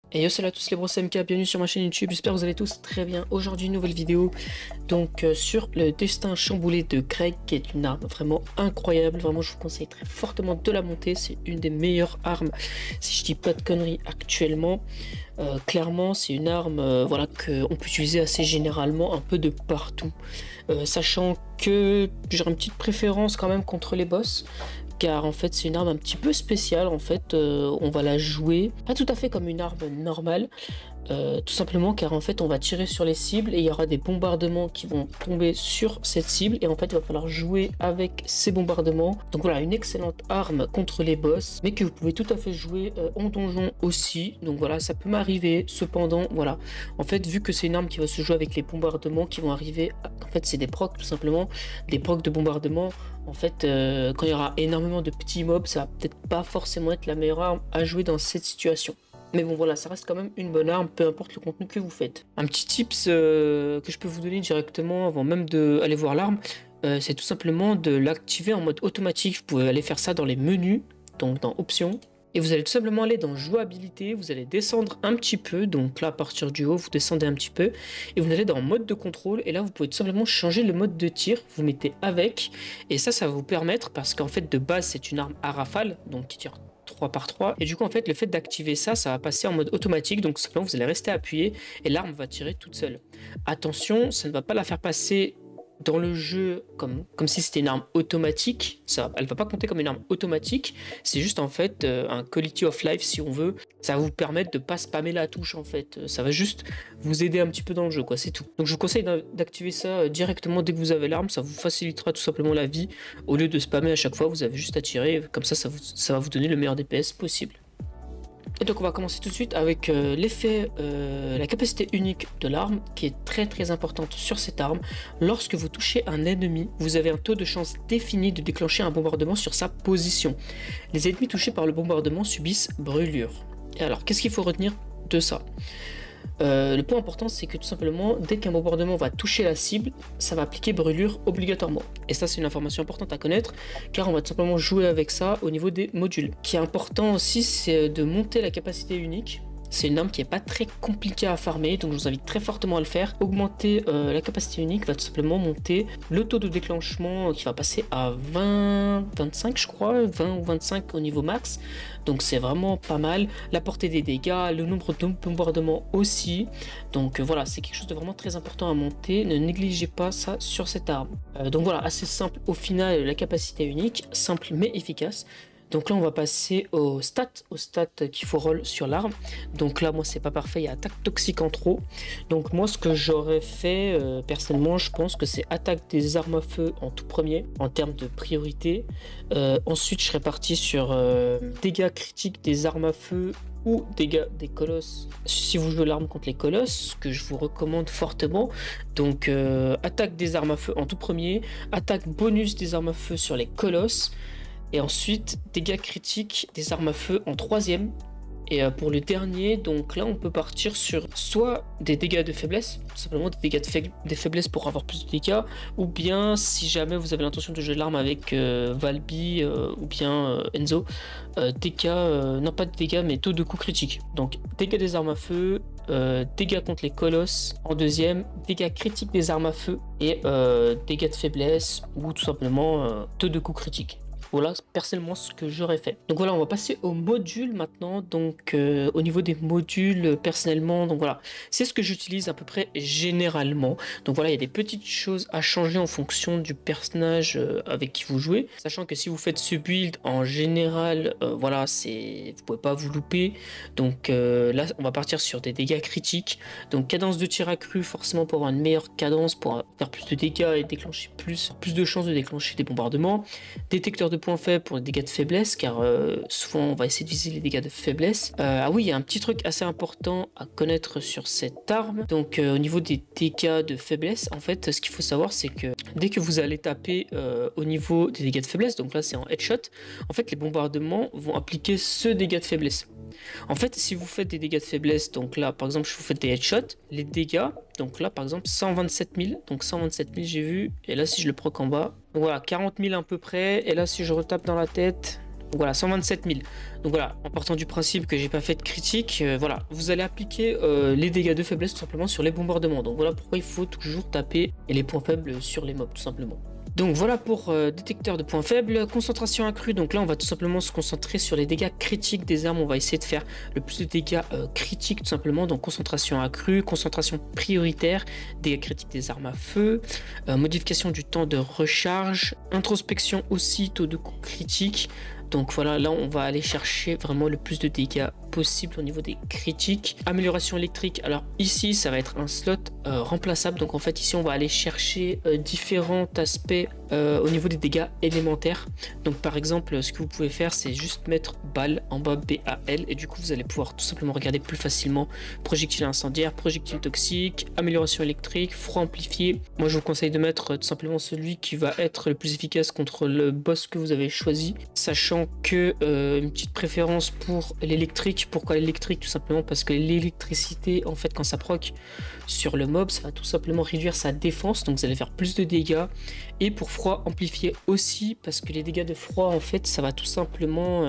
Et yo, salut à tous les bros MK, bienvenue sur ma chaîne YouTube, j'espère que vous allez tous très bien. Aujourd'hui une nouvelle vidéo donc sur le destin chamboulé de Greg, qui est une arme vraiment incroyable. Vraiment je vous conseille très fortement de la monter, c'est une des meilleures armes si je dis pas de conneries actuellement. Clairement c'est une arme voilà, qu'on peut utiliser assez généralement un peu de partout, sachant que j'aurais une petite préférence quand même contre les boss, car en fait c'est une arme un petit peu spéciale. En fait on va la jouer pas tout à fait comme une arme normale, tout simplement car en fait on va tirer sur les cibles et il y aura des bombardements qui vont tomber sur cette cible, et en fait il va falloir jouer avec ces bombardements. Donc voilà, une excellente arme contre les boss, mais que vous pouvez tout à fait jouer en donjon aussi. Donc voilà, ça peut m'arriver. Cependant voilà, en fait vu que c'est une arme qui va se jouer avec les bombardements qui vont arriver, en fait c'est des procs, tout simplement des procs de bombardement. En fait quand il y aura énormément de petits mobs, ça va peut-être pas forcément être la meilleure arme à jouer dans cette situation. Mais bon voilà, ça reste quand même une bonne arme, peu importe le contenu que vous faites. Un petit tips que je peux vous donner directement avant même d'aller voir l'arme, c'est tout simplement de l'activer en mode automatique. Vous pouvez aller faire ça dans les menus, donc dans options. Et vous allez tout simplement aller dans jouabilité, vous allez descendre un petit peu, donc là à partir du haut vous descendez un petit peu, et vous allez dans mode de contrôle, et là vous pouvez tout simplement changer le mode de tir, vous mettez avec, et ça va vous permettre, parce qu'en fait de base c'est une arme à rafale, donc qui tire 3 par 3, et du coup en fait le fait d'activer ça va passer en mode automatique, donc simplement vous allez rester appuyé et l'arme va tirer toute seule. Attention, ça ne va pas la faire passer dans le jeu comme si c'était une arme automatique. Elle va pas compter comme une arme automatique, c'est juste en fait un quality of life si on veut. Ça va vous permettre de pas spammer la touche, en fait ça va juste vous aider un petit peu dans le jeu, quoi, c'est tout. Donc je vous conseille d'activer ça directement dès que vous avez l'arme, ça vous facilitera tout simplement la vie. Au lieu de spammer à chaque fois, vous avez juste à tirer, comme ça va vous donner le meilleur DPS possible. Et donc on va commencer tout de suite avec l'effet, la capacité unique de l'arme, qui est très importante sur cette arme. Lorsque vous touchez un ennemi, vous avez un taux de chance défini de déclencher un bombardement sur sa position. Les ennemis touchés par le bombardement subissent brûlure. Et alors, qu'est-ce qu'il faut retenir de ça ? Le point important, c'est que tout simplement, dès qu'un bombardement va toucher la cible, ça va appliquer brûlure obligatoirement. Et ça, c'est une information importante à connaître, car on va tout simplement jouer avec ça au niveau des modules. Ce qui est important aussi, c'est de monter la capacité unique. C'est une arme qui n'est pas très compliquée à farmer, donc je vous invite très fortement à le faire. Augmenter la capacité unique va tout simplement monter le taux de déclenchement, qui va passer à 25 je crois, 20 ou 25 au niveau max. Donc c'est vraiment pas mal. La portée des dégâts, le nombre de bombardements aussi. Donc voilà, c'est quelque chose de vraiment très important à monter. Ne négligez pas ça sur cette arme. Donc voilà, assez simple au final la capacité unique, simple mais efficace. Donc là on va passer aux stats qu'il faut roll sur l'arme. Donc là moi c'est pas parfait, il y a attaque toxique en trop. Donc moi ce que j'aurais fait personnellement, je pense que c'est attaque des armes à feu en tout premier en termes de priorité. Ensuite je serais parti sur dégâts critiques des armes à feu ou dégâts des colosses si vous jouez l'arme contre les colosses, que je vous recommande fortement. Donc attaque des armes à feu en tout premier, attaque bonus des armes à feu sur les colosses, et ensuite dégâts critiques des armes à feu en troisième. Et pour le dernier, donc là on peut partir sur soit des dégâts de faiblesse, tout simplement des dégâts de faiblesse pour avoir plus de dégâts, ou bien si jamais vous avez l'intention de jouer l'arme avec Valby ou bien Enzo, dégâts, non pas de dégâts mais taux de coup critique. Donc dégâts des armes à feu, dégâts contre les colosses en deuxième, dégâts critiques des armes à feu et dégâts de faiblesse ou tout simplement taux de coup critique. Voilà personnellement ce que j'aurais fait. Donc voilà, on va passer aux modules maintenant. Donc au niveau des modules personnellement, donc voilà, c'est ce que j'utilise à peu près généralement. Donc voilà, il y a des petites choses à changer en fonction du personnage avec qui vous jouez, sachant que si vous faites ce build en général, voilà, vous pouvez pas vous louper. Donc là on va partir sur des dégâts critiques, donc cadence de tir accrue forcément pour avoir une meilleure cadence, pour faire plus de dégâts et déclencher plus de chances de déclencher des bombardements. Détecteur de points faibles pour les dégâts de faiblesse, car souvent on va essayer de viser les dégâts de faiblesse. Ah oui, il y a un petit truc assez important à connaître sur cette arme. Donc au niveau des dégâts de faiblesse, en fait ce qu'il faut savoir, c'est que dès que vous allez taper au niveau des dégâts de faiblesse, donc là c'est en headshot, en fait les bombardements vont appliquer ce dégât de faiblesse. En fait, si vous faites des dégâts de faiblesse, donc là par exemple, je vous fais des headshots, les dégâts, donc là par exemple 127 000, donc 127 000 j'ai vu, et là si je le proc en bas, donc voilà 40 000 à peu près, et là si je retape dans la tête, Donc voilà, 127 000. Donc voilà, en partant du principe que j'ai pas fait de critique, voilà, vous allez appliquer les dégâts de faiblesse tout simplement sur les bombardements. Donc voilà pourquoi il faut toujours taper les points faibles sur les mobs tout simplement. Donc voilà pour détecteur de points faibles, concentration accrue. Donc là on va tout simplement se concentrer sur les dégâts critiques des armes. On va essayer de faire le plus de dégâts critiques tout simplement. Donc concentration accrue, concentration prioritaire, dégâts critiques des armes à feu, modification du temps de recharge, introspection aussi, taux de coup critique. Donc voilà, là on va aller chercher vraiment le plus de dégâts possible au niveau des critiques. Amélioration électrique, alors ici ça va être un slot remplaçable. Donc en fait ici on va aller chercher différents aspects au niveau des dégâts élémentaires. Donc par exemple ce que vous pouvez faire c'est juste mettre balle en bas BAL et du coup vous allez pouvoir tout simplement regarder plus facilement projectile incendiaire, projectile toxique, amélioration électrique, froid amplifié. Moi je vous conseille de mettre tout simplement celui qui va être le plus efficace contre le boss que vous avez choisi, sachant que une petite préférence pour l'électrique. Pourquoi l'électrique? Tout simplement parce que l'électricité en fait quand ça proc sur le mob ça va tout simplement réduire sa défense, donc vous allez faire plus de dégâts. Et pour froid amplifié aussi parce que les dégâts de froid en fait ça va tout simplement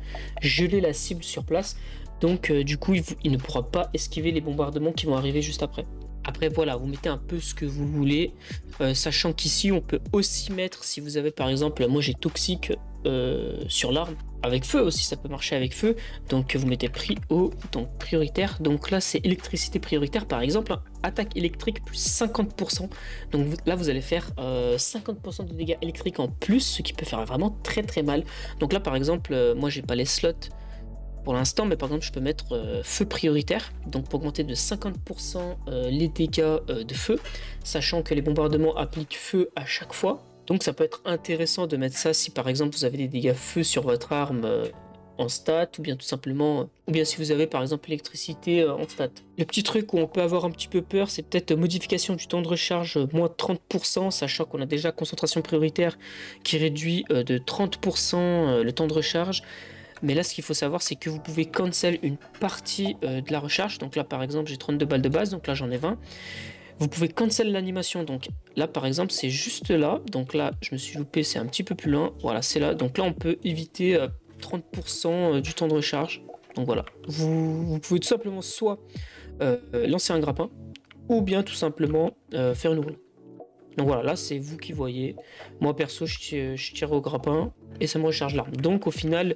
geler la cible sur place, donc du coup il ne pourra pas esquiver les bombardements qui vont arriver juste après. Après voilà, vous mettez un peu ce que vous voulez, sachant qu'ici on peut aussi mettre, si vous avez par exemple, moi j'ai toxique sur l'arme, avec feu aussi ça peut marcher avec feu, donc vous mettez donc prioritaire, donc là c'est électricité prioritaire par exemple, hein, attaque électrique plus 50%, donc là vous allez faire 50% de dégâts électriques en plus, ce qui peut faire vraiment très très mal. Donc là par exemple, moi j'ai pas les slots pour l'instant, mais par exemple je peux mettre feu prioritaire, donc pour augmenter de 50% les dégâts de feu, sachant que les bombardements appliquent feu à chaque fois. Donc ça peut être intéressant de mettre ça si par exemple vous avez des dégâts feu sur votre arme en stat, ou bien tout simplement, ou bien si vous avez par exemple électricité en stat. Le petit truc où on peut avoir un petit peu peur, c'est peut-être modification du temps de recharge moins 30%, sachant qu'on a déjà concentration prioritaire qui réduit de 30% le temps de recharge. Mais là ce qu'il faut savoir c'est que vous pouvez cancel une partie de la recharge. Donc là par exemple j'ai 32 balles de base, donc là j'en ai 20. Vous pouvez cancel l'animation, donc là par exemple c'est juste là, donc là je me suis loupé, c'est un petit peu plus loin, voilà c'est là, donc là on peut éviter 30% du temps de recharge. Donc voilà, vous pouvez tout simplement soit lancer un grappin, ou bien tout simplement faire une roue. Donc voilà, là c'est vous qui voyez. Moi perso je tire au grappin et ça me recharge l'arme. Donc au final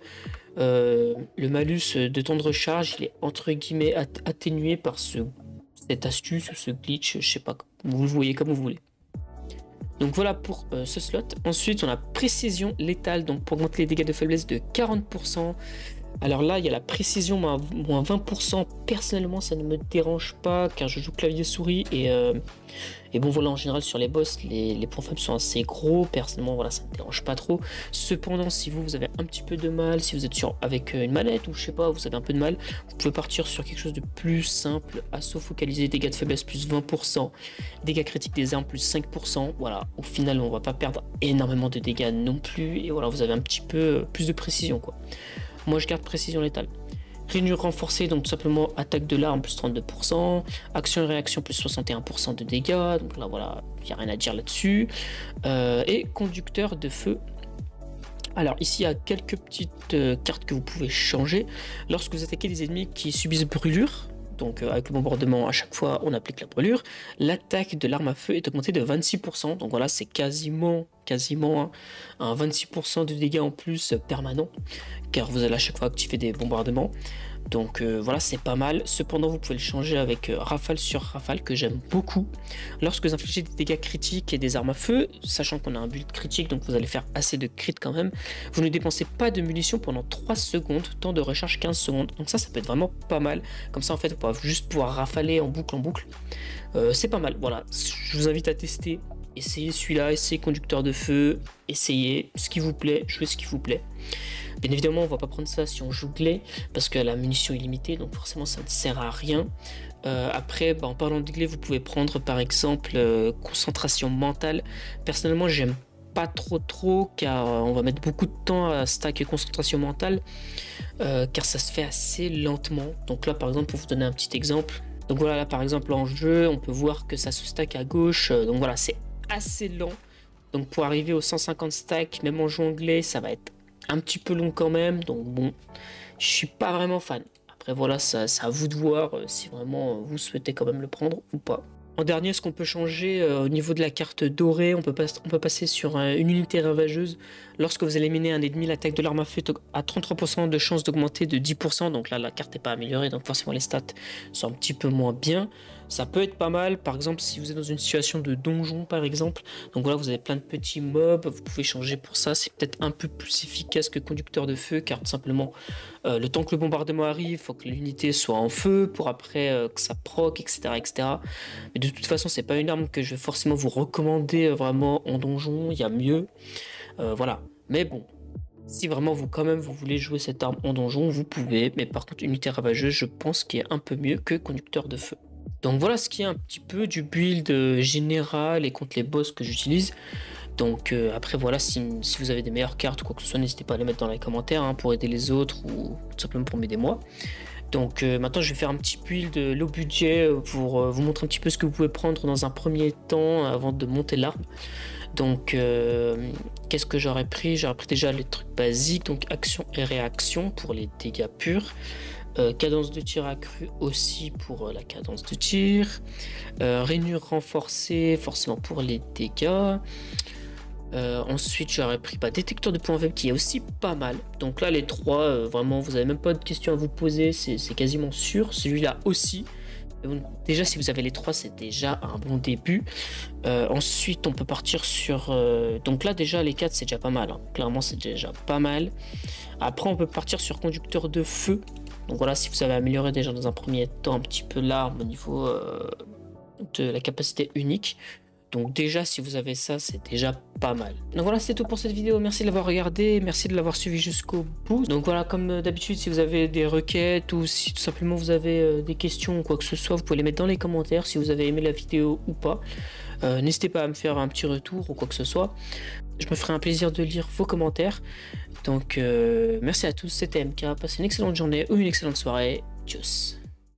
le malus de temps de recharge il est entre guillemets atténué par cette astuce ou ce glitch, je sais pas, vous le voyez comme vous voulez. Donc voilà pour ce slot. Ensuite on a précision létale, donc pour augmenter les dégâts de faiblesse de 40%. Alors là il y a la précision moins 20%, personnellement ça ne me dérange pas car je joue clavier souris et bon voilà, en général sur les boss les points faibles sont assez gros, personnellement voilà ça ne me dérange pas trop. Cependant si vous avez un petit peu de mal, si vous êtes avec une manette ou je sais pas, vous avez un peu de mal, vous pouvez partir sur quelque chose de plus simple, assaut focalisé, dégâts de faiblesse plus 20%, dégâts critiques des armes plus 5%, voilà, au final on va pas perdre énormément de dégâts non plus et voilà vous avez un petit peu plus de précision quoi. Moi je garde précision létale. Rainure renforcée, donc tout simplement attaque de l'arme plus 32%, action et réaction plus 61% de dégâts, donc là voilà, il n'y a rien à dire là-dessus. Et conducteur de feu. Alors ici il y a quelques petites cartes que vous pouvez changer. Lorsque vous attaquez des ennemis qui subissent brûlure, donc avec le bombardement à chaque fois on applique la brûlure, l'attaque de l'arme à feu est augmentée de 26%, donc voilà c'est quasiment un 26% de dégâts en plus permanent, car vous allez à chaque fois activer des bombardements, donc voilà c'est pas mal. Cependant vous pouvez le changer avec rafale sur rafale que j'aime beaucoup. Lorsque vous infligez des dégâts critiques et des armes à feu, sachant qu'on a un build critique donc vous allez faire assez de crit quand même, vous ne dépensez pas de munitions pendant 3 secondes, temps de recharge 15 secondes, donc ça peut être vraiment pas mal. Comme ça en fait vous pouvez juste pouvoir rafaler en boucle c'est pas mal. Voilà, je vous invite à tester, essayez celui-là, essayez conducteur de feu, essayez ce qui vous plaît, jouez ce qui vous plaît. Bien évidemment, on va pas prendre ça si on joue glaive parce que la munition est limitée, donc forcément ça ne sert à rien. Après, en parlant de glaive, vous pouvez prendre par exemple concentration mentale. Personnellement, j'aime pas trop car on va mettre beaucoup de temps à stack concentration mentale car ça se fait assez lentement. Donc là, par exemple, pour vous donner un petit exemple, donc voilà, là par exemple en jeu, on peut voir que ça se stack à gauche, donc voilà, c'est assez lent. Donc pour arriver aux 150 stacks, même en jeu anglais, ça va être un petit peu long quand même, donc bon, je suis pas vraiment fan. Après voilà, c'est à vous de voir si vraiment vous souhaitez quand même le prendre ou pas. En dernier, ce qu'on peut changer au niveau de la carte dorée, on peut passer sur une unité ravageuse. Lorsque vous éliminez un ennemi, l'attaque de l'arme à feu a 33% de chance d'augmenter de 10%. Donc là, la carte n'est pas améliorée, donc forcément les stats sont un petit peu moins bien. Ça peut être pas mal, par exemple, si vous êtes dans une situation de donjon, par exemple. Donc voilà, vous avez plein de petits mobs, vous pouvez changer pour ça. C'est peut-être un peu plus efficace que conducteur de feu, car tout simplement, le temps que le bombardement arrive, il faut que l'unité soit en feu, pour après que ça proc, etc., etc. Mais de toute façon, c'est pas une arme que je vais forcément vous recommander vraiment en donjon, il y a mieux. Voilà, mais bon. Si vraiment vous voulez jouer cette arme en donjon, vous pouvez, mais par contre unité ravageuse, je pense qu'il est un peu mieux que conducteur de feu. Donc voilà ce qui est un petit peu du build général et contre les boss que j'utilise. Donc après voilà, si vous avez des meilleures cartes ou quoi que ce soit, n'hésitez pas à les mettre dans les commentaires hein, pour aider les autres ou tout simplement pour m'aider moi. Donc maintenant je vais faire un petit build low budget pour vous montrer un petit peu ce que vous pouvez prendre dans un premier temps avant de monter l'arme. Donc qu'est-ce que j'aurais pris? J'aurais pris déjà les trucs basiques, donc action et réaction pour les dégâts purs. Cadence de tir accrue aussi pour la cadence de tir. Rainure renforcée forcément pour les dégâts. Ensuite j'aurais pris détecteur de points faibles qui est aussi pas mal. Donc là les trois vraiment vous avez même pas de questions à vous poser, c'est quasiment sûr. Celui-là aussi. Donc, déjà si vous avez les trois c'est déjà un bon début. Ensuite on peut partir sur donc là déjà les 4 c'est déjà pas mal hein. Clairement c'est déjà pas mal. Après on peut partir sur conducteur de feu. Donc voilà, si vous avez amélioré déjà dans un premier temps un petit peu l'arme au niveau de la capacité unique. Donc déjà, si vous avez ça, c'est déjà pas mal. Donc voilà, c'est tout pour cette vidéo. Merci de l'avoir regardé, merci de l'avoir suivi jusqu'au bout. Donc voilà, comme d'habitude, si vous avez des requêtes ou si tout simplement vous avez des questions ou quoi que ce soit, vous pouvez les mettre dans les commentaires si vous avez aimé la vidéo ou pas. N'hésitez pas à me faire un petit retour ou quoi que ce soit. Je me ferai un plaisir de lire vos commentaires. Donc merci à tous, c'était MK. Passez une excellente journée ou une excellente soirée. Tchuss.